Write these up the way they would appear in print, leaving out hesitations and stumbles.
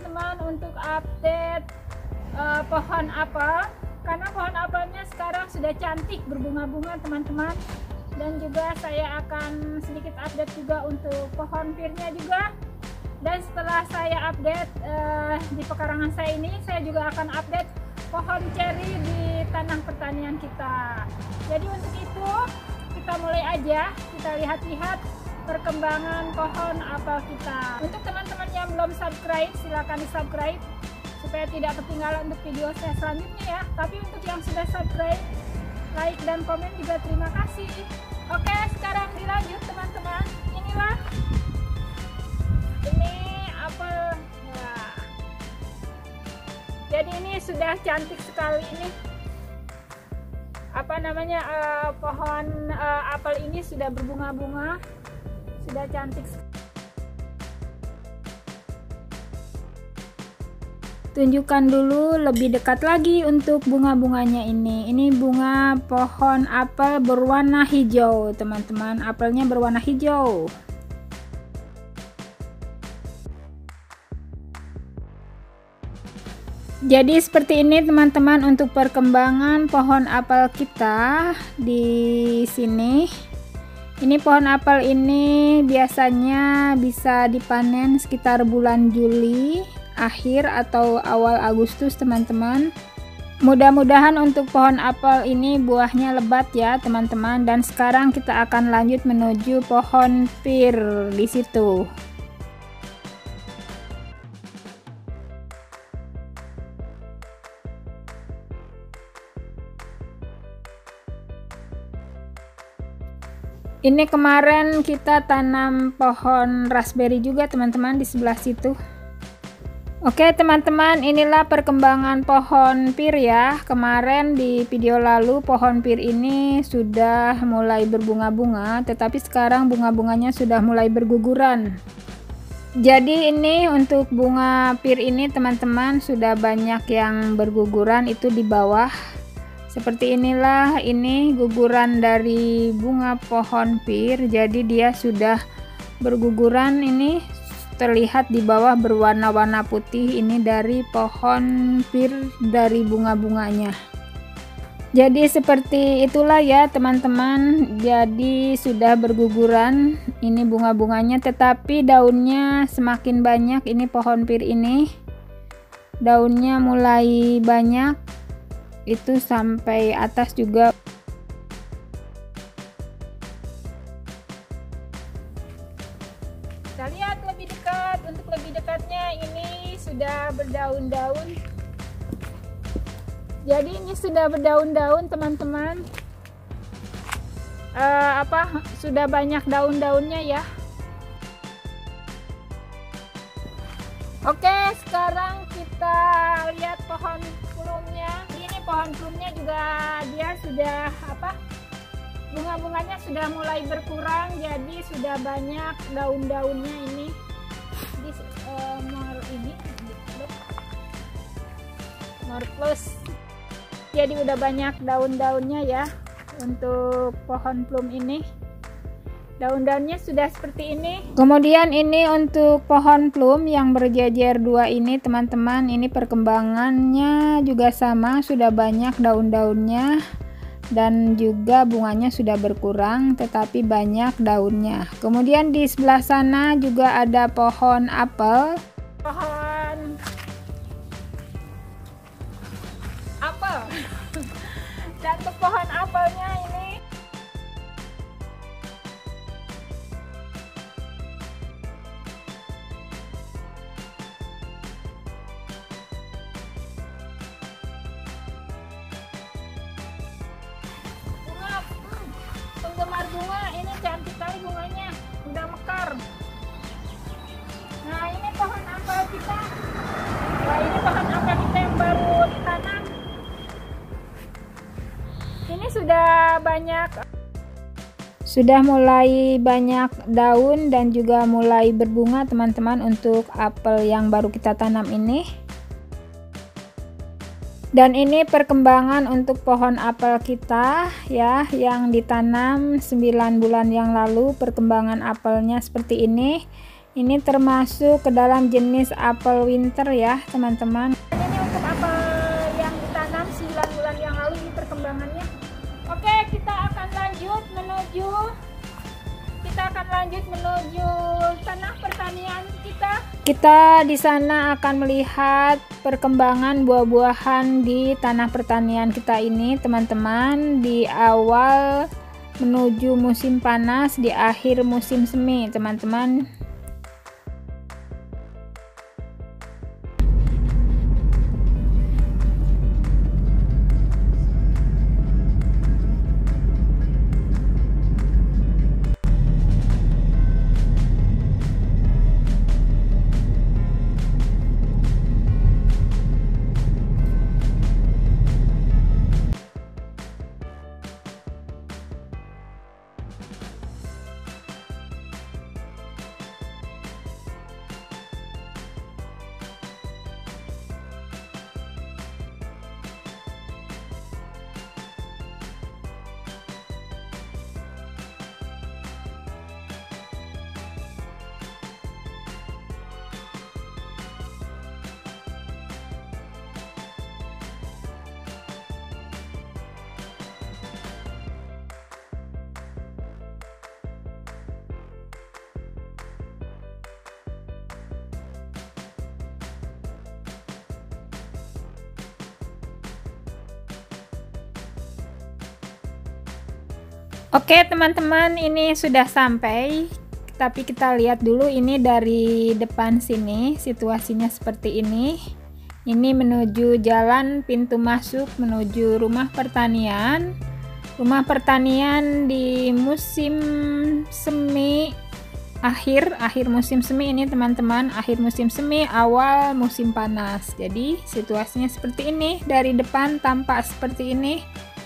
teman-teman untuk update pohon apel, karena pohon apelnya sekarang sudah cantik berbunga-bunga teman-teman. Dan juga saya akan sedikit update juga untuk pohon pirnya juga. Dan setelah saya update di pekarangan saya ini, saya juga akan update pohon ceri di tanah pertanian kita. Jadi untuk itu kita mulai aja, kita lihat-lihat perkembangan pohon apel kita. Untuk teman-teman yang belum subscribe, silakan di subscribe supaya tidak ketinggalan untuk video saya selanjutnya ya. Tapi untuk yang sudah subscribe, like dan komen juga terima kasih. Oke, sekarang dilanjut teman-teman. Inilah ini apel ya. Jadi ini sudah cantik sekali ini. Apa namanya, pohon apel ini sudah berbunga-bunga, sudah cantik. Tunjukkan dulu lebih dekat lagi untuk bunga-bunganya ini. Ini bunga pohon apel berwarna hijau, teman-teman. Apelnya berwarna hijau. Jadi seperti ini teman-teman untuk perkembangan pohon apel kita di sini. Ini pohon apel ini biasanya bisa dipanen sekitar bulan Juli akhir atau awal Agustus teman-teman. Mudah-mudahan untuk pohon apel ini buahnya lebat ya teman-teman. Dan sekarang kita akan lanjut menuju pohon pir di situ. Ini kemarin kita tanam pohon raspberry juga teman-teman di sebelah situ. Oke teman-teman, inilah perkembangan pohon pir ya. Kemarin di video lalu pohon pir ini sudah mulai berbunga-bunga, tetapi sekarang bunga-bunganya sudah mulai berguguran. Jadi ini untuk bunga pir ini teman-teman sudah banyak yang berguguran itu di bawah. Seperti inilah ini guguran dari bunga pohon pir. Jadi dia sudah berguguran, ini terlihat di bawah berwarna-warna putih, ini dari pohon pir dari bunga-bunganya. Jadi seperti itulah ya teman-teman. Jadi sudah berguguran ini bunga-bunganya, tetapi daunnya semakin banyak. Ini pohon pir ini daunnya mulai banyak, itu sampai atas juga. Kita lihat lebih dekat. Untuk lebih dekatnya ini sudah berdaun-daun. Jadi ini sudah berdaun-daun teman-teman. Sudah banyak daun-daunnya ya. Oke, sekarang kita lihat pohon plumnya. Ini pohon plumnya juga dia sudah bunga-bunganya sudah mulai berkurang, jadi sudah banyak daun-daunnya ini di More Plus. Jadi udah banyak daun-daunnya ya untuk pohon plum ini. Daun-daunnya sudah seperti ini. Kemudian ini untuk pohon plum yang berjejer dua ini teman-teman, ini perkembangannya juga sama, sudah banyak daun-daunnya dan juga bunganya sudah berkurang tetapi banyak daunnya. Kemudian di sebelah sana juga ada pohon apel. Pohon apel. Dan untuk pohon apelnya ini penggemar bunga, ini cantik kali bunganya, udah mekar. Nah ini pohon apel kita. Nah ini pohon apel kita yang baru ditanam. Ini sudah mulai banyak daun dan juga mulai berbunga teman-teman untuk apel yang baru kita tanam ini. Dan ini perkembangan untuk pohon apel kita ya, yang ditanam 9 bulan yang lalu. Perkembangan apelnya seperti ini. Ini termasuk ke dalam jenis apel winter ya teman-teman. Ini untuk apel yang ditanam 9 bulan yang lalu, ini perkembangannya. Oke, kita akan lanjut menuju tanah pertanian kita. Kita di sana akan melihat perkembangan buah-buahan di tanah pertanian kita ini teman-teman, di awal menuju musim panas, di akhir musim semi teman-teman. Oke teman-teman, ini sudah sampai, tapi kita lihat dulu ini dari depan sini situasinya seperti ini. Ini menuju jalan pintu masuk menuju rumah pertanian. Rumah pertanian di musim semi, akhir musim semi ini teman-teman, akhir musim semi awal musim panas. Jadi situasinya seperti ini, dari depan tampak seperti ini.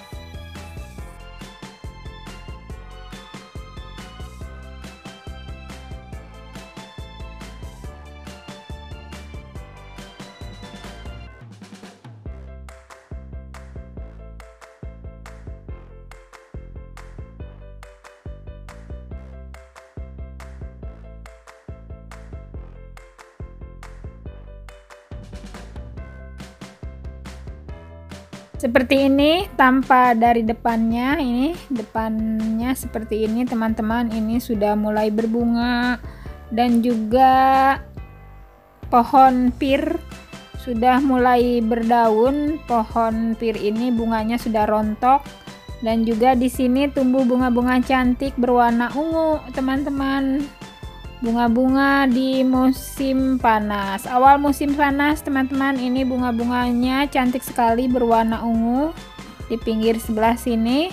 Seperti ini tampak dari depannya, ini depannya seperti ini teman-teman. Ini sudah mulai berbunga dan juga pohon pir sudah mulai berdaun. Pohon pir ini bunganya sudah rontok dan juga di sini tumbuh bunga-bunga cantik berwarna ungu teman-teman. Bunga-bunga di musim panas, awal musim panas teman-teman. Ini bunga-bunganya cantik sekali berwarna ungu di pinggir sebelah sini.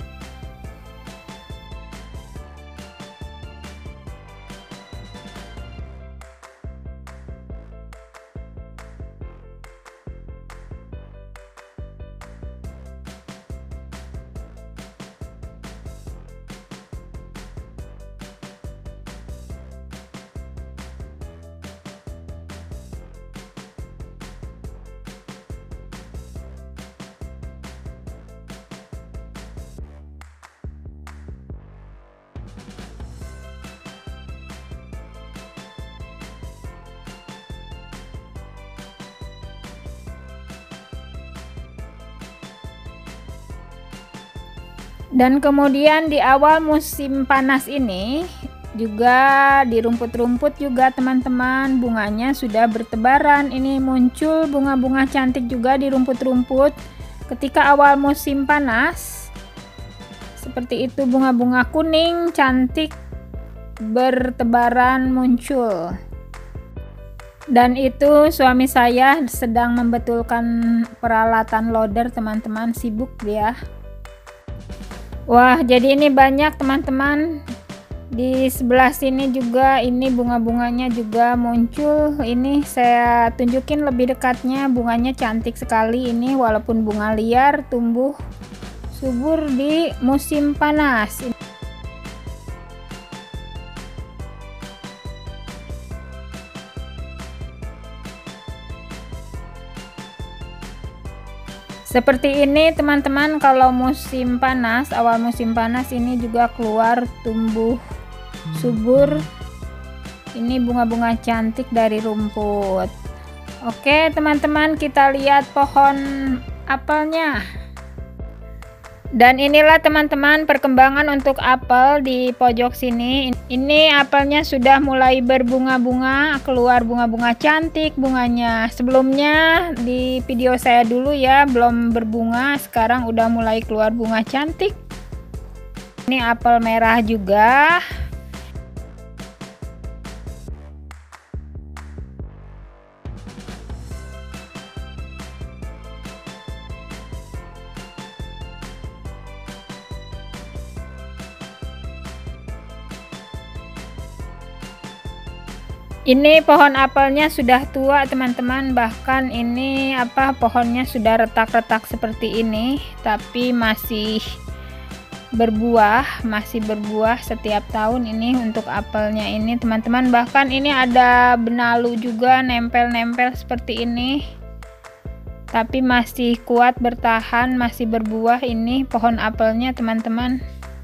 Dan kemudian di awal musim panas ini juga di rumput-rumput juga teman-teman, bunganya sudah bertebaran. Ini muncul bunga-bunga cantik juga di rumput-rumput ketika awal musim panas. Seperti itu, bunga-bunga kuning cantik bertebaran muncul. Dan itu suami saya sedang membetulkan peralatan loader teman-teman, sibuk dia. Wah, jadi ini banyak teman-teman. Di sebelah sini juga ini bunga-bunganya juga muncul. Ini saya tunjukin lebih dekatnya, bunganya cantik sekali ini, walaupun bunga liar tumbuh subur di musim panas. Seperti ini teman-teman, kalau musim panas, awal musim panas ini juga keluar tumbuh subur Ini bunga-bunga cantik dari rumput. Oke teman-teman, kita lihat pohon apelnya. Dan inilah teman-teman perkembangan untuk apel di pojok sini. Ini apelnya sudah mulai berbunga-bunga, keluar bunga-bunga cantik bunganya. Sebelumnya di video saya dulu ya belum berbunga, sekarang udah mulai keluar bunga cantik. Ini apel merah juga. Ini pohon apelnya sudah tua teman-teman, bahkan ini pohonnya sudah retak-retak seperti ini, tapi masih berbuah setiap tahun ini untuk apelnya ini teman-teman. Bahkan ini ada benalu juga nempel-nempel seperti ini, tapi masih kuat bertahan, masih berbuah ini pohon apelnya teman-teman.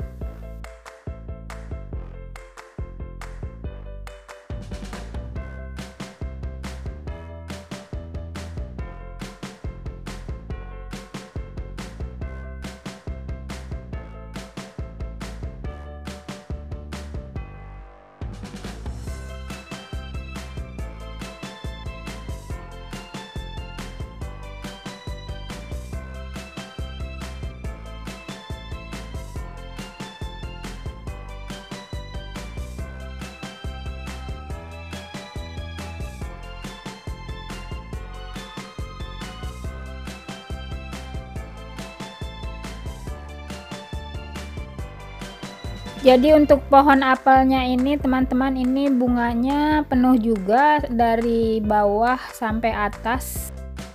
Jadi untuk pohon apelnya ini teman-teman, ini bunganya penuh juga dari bawah sampai atas.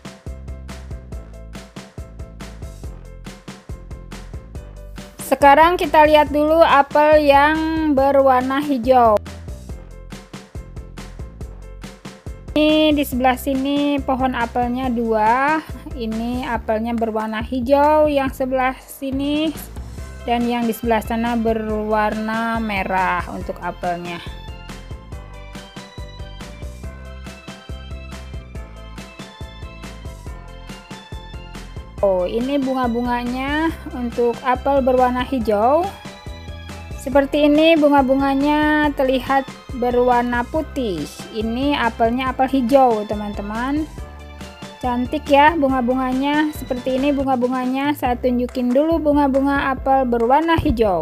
Sekarang kita lihat dulu apel yang berwarna hijau. Ini di sebelah sini pohon apelnya 2. Ini apelnya berwarna hijau yang sebelah sini, dan yang di sebelah sana berwarna merah untuk apelnya. Oh, ini bunga-bunganya untuk apel berwarna hijau. Seperti ini bunga-bunganya terlihat berwarna putih. Ini apelnya apel hijau teman-teman. Cantik ya bunga-bunganya. Seperti ini bunga-bunganya. Saya tunjukin dulu bunga-bunga apel berwarna hijau.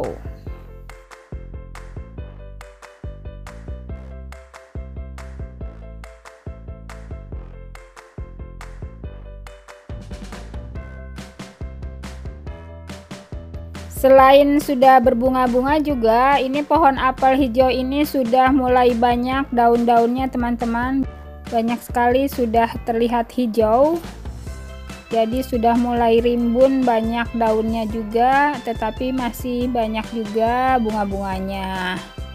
Selain sudah berbunga-bunga juga, ini pohon apel hijau ini sudah mulai banyak daun-daunnya teman-teman. Banyak sekali sudah terlihat hijau, jadi sudah mulai rimbun, banyak daunnya juga, tetapi masih banyak juga bunga-bunganya.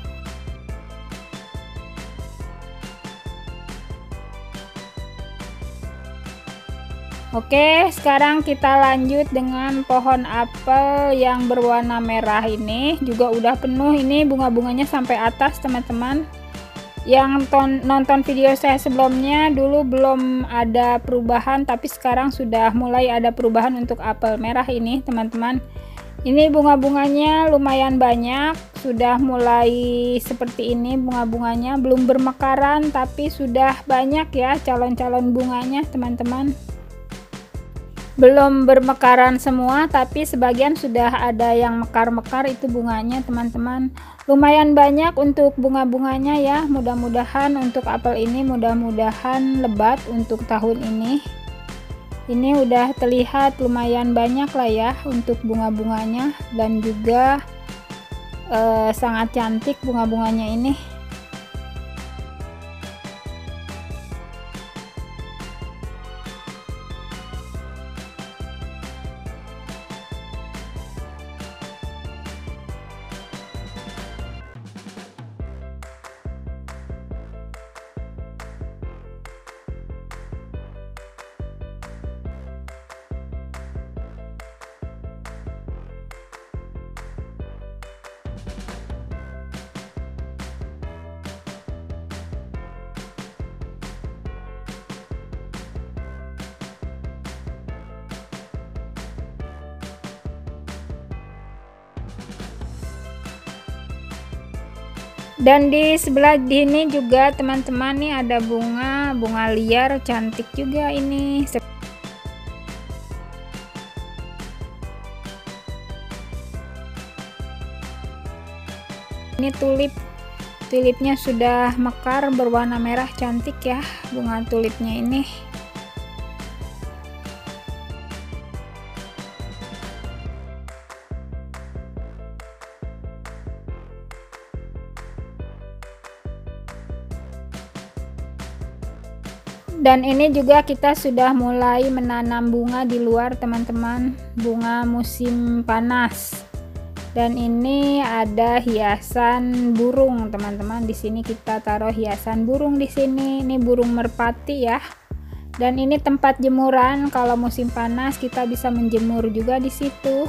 Oke, sekarang kita lanjut dengan pohon apel yang berwarna merah ini. Juga udah penuh ini bunga-bunganya sampai atas teman-teman. Yang nonton video saya sebelumnya dulu belum ada perubahan, tapi sekarang sudah mulai ada perubahan untuk apel merah ini teman-teman. Ini bunga-bunganya lumayan banyak, sudah mulai seperti ini bunga-bunganya, belum bermekaran tapi sudah banyak ya calon-calon bunganya teman-teman. Belum bermekaran semua, tapi sebagian sudah ada yang mekar-mekar itu bunganya teman-teman. Lumayan banyak untuk bunga-bunganya ya. Mudah-mudahan untuk apel ini mudah-mudahan lebat untuk tahun ini. Ini udah terlihat lumayan banyak lah ya untuk bunga-bunganya, dan juga sangat cantik bunga-bunganya ini. Dan di sebelah sini juga teman-teman nih ada bunga liar cantik juga ini. Ini tulipnya sudah mekar berwarna merah, cantik ya bunga tulipnya ini. Dan ini juga kita sudah mulai menanam bunga di luar teman-teman, bunga musim panas. Dan ini ada hiasan burung teman-teman. Di sini kita taruh hiasan burung di sini. Ini burung merpati ya. Dan ini tempat jemuran, kalau musim panas kita bisa menjemur juga di situ.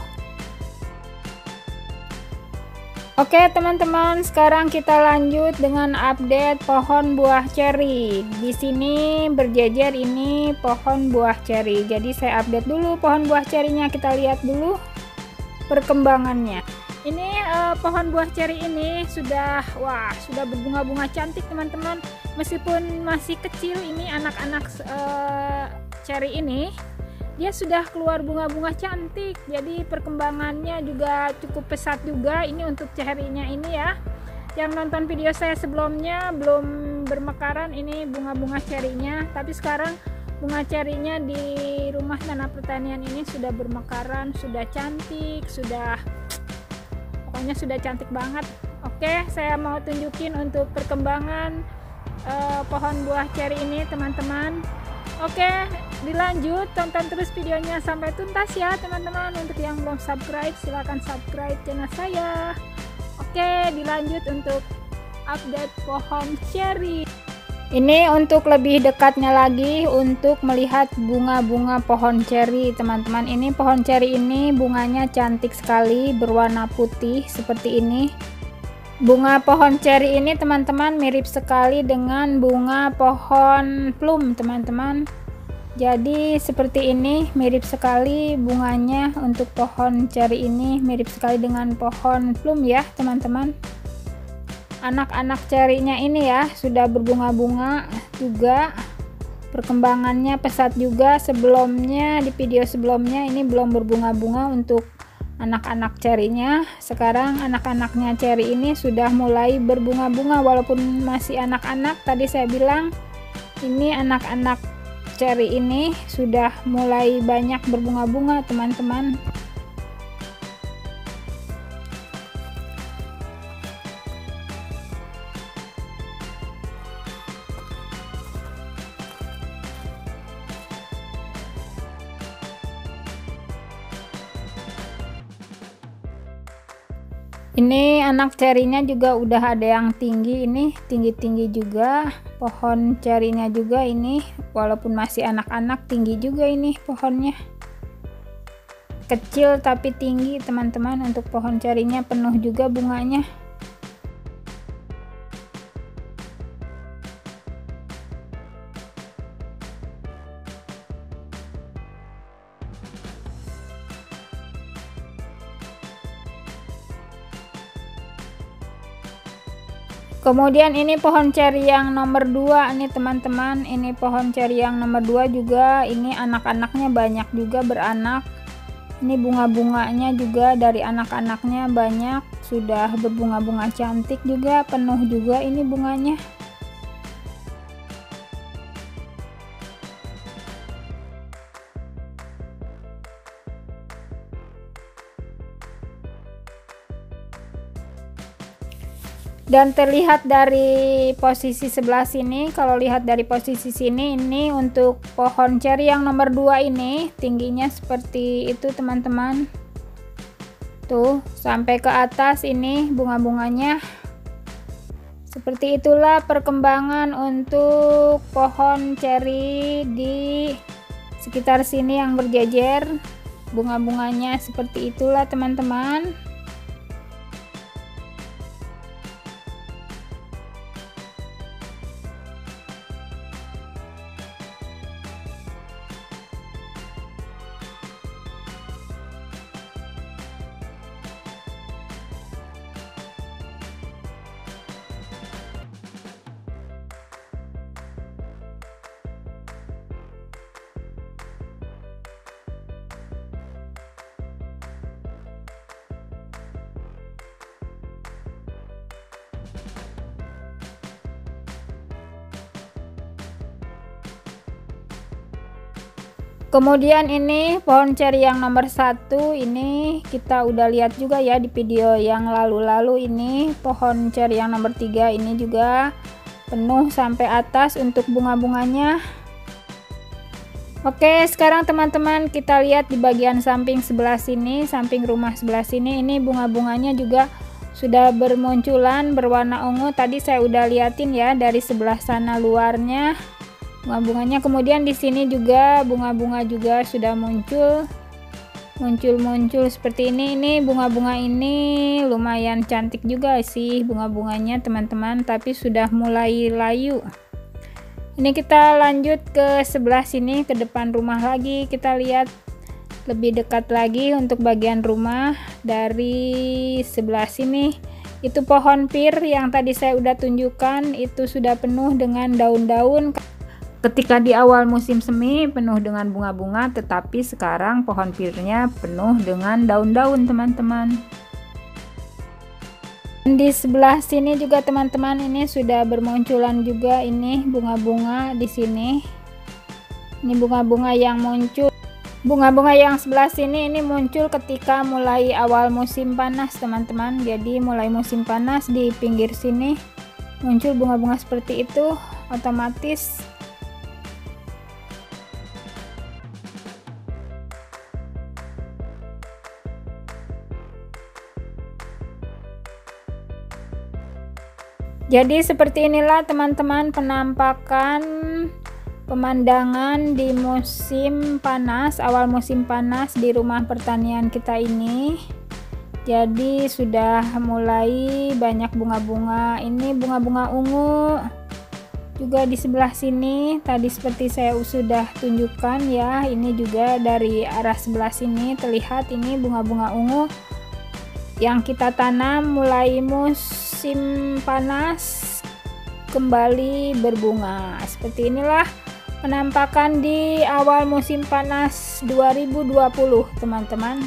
Oke teman-teman, sekarang kita lanjut dengan update pohon buah ceri. Di sini berjejer ini pohon buah ceri. Jadi saya update dulu pohon buah cerinya, kita lihat dulu perkembangannya. Ini pohon buah ceri ini sudah berbunga-bunga cantik teman-teman. Meskipun masih kecil, ini anak-anak ceri ini dia sudah keluar bunga-bunga cantik, jadi perkembangannya juga cukup pesat juga. Ini untuk cerinya ini ya, yang nonton video saya sebelumnya belum bermekaran ini bunga-bunga cerinya, tapi sekarang bunga cerinya di rumah tanah pertanian ini sudah bermekaran, sudah cantik, pokoknya sudah cantik banget. Oke, saya mau tunjukin untuk perkembangan pohon buah ceri ini teman-teman. Oke, dilanjut, tonton terus videonya sampai tuntas ya teman-teman. Untuk yang belum subscribe, silahkan subscribe channel saya. Oke, dilanjut untuk update pohon ceri. Ini untuk lebih dekatnya lagi untuk melihat bunga-bunga pohon ceri teman-teman. Ini pohon ceri ini bunganya cantik sekali, berwarna putih seperti ini. Bunga pohon ceri ini teman-teman mirip sekali dengan bunga pohon plum teman-teman. Jadi seperti ini, mirip sekali bunganya untuk pohon ceri ini, mirip sekali dengan pohon plum ya teman-teman. Anak-anak cerinya ini ya sudah berbunga-bunga juga, perkembangannya pesat juga. Sebelumnya di video sebelumnya ini belum berbunga-bunga untuk anak-anak cerinya. Sekarang anak-anaknya ceri ini sudah mulai berbunga-bunga walaupun masih anak-anak. Tadi saya bilang ini anak-anak ceri ini sudah mulai banyak berbunga-bunga teman-teman. Ini anak cerinya juga udah ada yang tinggi, ini tinggi-tinggi juga pohon cerinya juga ini, walaupun masih anak-anak tinggi juga ini pohonnya. Kecil tapi tinggi teman-teman, untuk pohon cerinya penuh juga bunganya. Kemudian ini pohon ceri yang nomor 2 nih teman-teman. Ini pohon ceri yang nomor 2 juga, ini anak-anaknya banyak juga beranak. Ini bunga-bunganya juga dari anak-anaknya banyak, sudah berbunga-bunga cantik juga, penuh juga ini bunganya. Dan terlihat dari posisi sebelah sini, kalau lihat dari posisi sini, ini untuk pohon ceri yang nomor 2 ini tingginya seperti itu teman-teman. Tuh sampai ke atas ini bunga-bunganya. Seperti itulah perkembangan untuk pohon ceri di sekitar sini yang berjejer. Bunga-bunganya seperti itulah teman-teman. Kemudian ini pohon ceri yang nomor 1 ini kita udah lihat juga ya di video yang lalu-lalu. Ini pohon ceri yang nomor 3 ini juga penuh sampai atas untuk bunga-bunganya. Oke, sekarang teman-teman kita lihat di bagian samping sebelah sini, samping rumah sebelah sini, ini bunga-bunganya juga sudah bermunculan berwarna ungu. Tadi saya udah liatin ya dari sebelah sana luarnya bunga-bunganya. Kemudian di sini juga bunga-bunga juga sudah muncul seperti ini. Ini bunga-bunga ini lumayan cantik juga sih bunga-bunganya teman-teman, tapi sudah mulai layu. Ini kita lanjut ke sebelah sini, ke depan rumah lagi. Kita lihat lebih dekat lagi untuk bagian rumah dari sebelah sini. Itu pohon pir yang tadi saya udah tunjukkan, itu sudah penuh dengan daun-daun. Ketika di awal musim semi penuh dengan bunga-bunga, tetapi sekarang pohon pirnya penuh dengan daun-daun teman-teman. Di sebelah sini juga teman-teman ini sudah bermunculan juga ini bunga-bunga di sini. Ini bunga-bunga yang muncul. Bunga-bunga yang sebelah sini ini muncul ketika mulai awal musim panas teman-teman. Jadi mulai musim panas di pinggir sini muncul bunga-bunga seperti itu otomatis. Jadi seperti inilah teman-teman penampakan pemandangan di musim panas, awal musim panas di rumah pertanian kita ini. Jadi sudah mulai banyak bunga-bunga. Ini bunga-bunga ungu juga di sebelah sini. Tadi seperti saya sudah tunjukkan ya, ini juga dari arah sebelah sini terlihat ini bunga-bunga ungu yang kita tanam mulai musim panas kembali berbunga. Seperti inilah penampakan di awal musim panas 2020 teman-teman.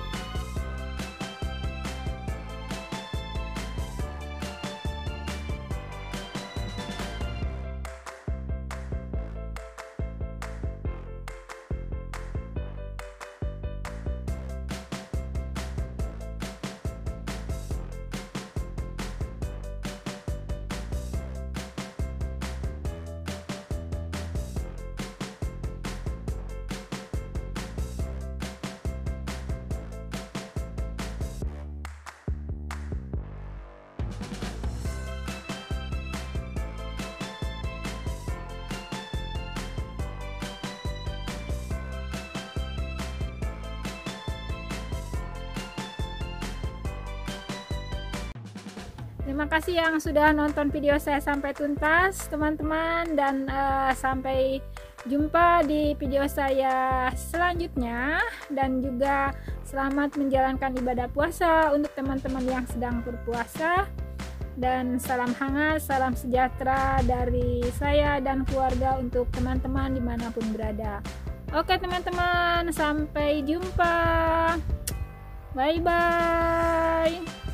Terima kasih yang sudah nonton video saya sampai tuntas teman-teman, dan sampai jumpa di video saya selanjutnya, dan juga selamat menjalankan ibadah puasa untuk teman-teman yang sedang berpuasa, dan salam hangat, salam sejahtera dari saya dan keluarga untuk teman-teman dimanapun berada. Oke teman-teman, sampai jumpa, bye bye.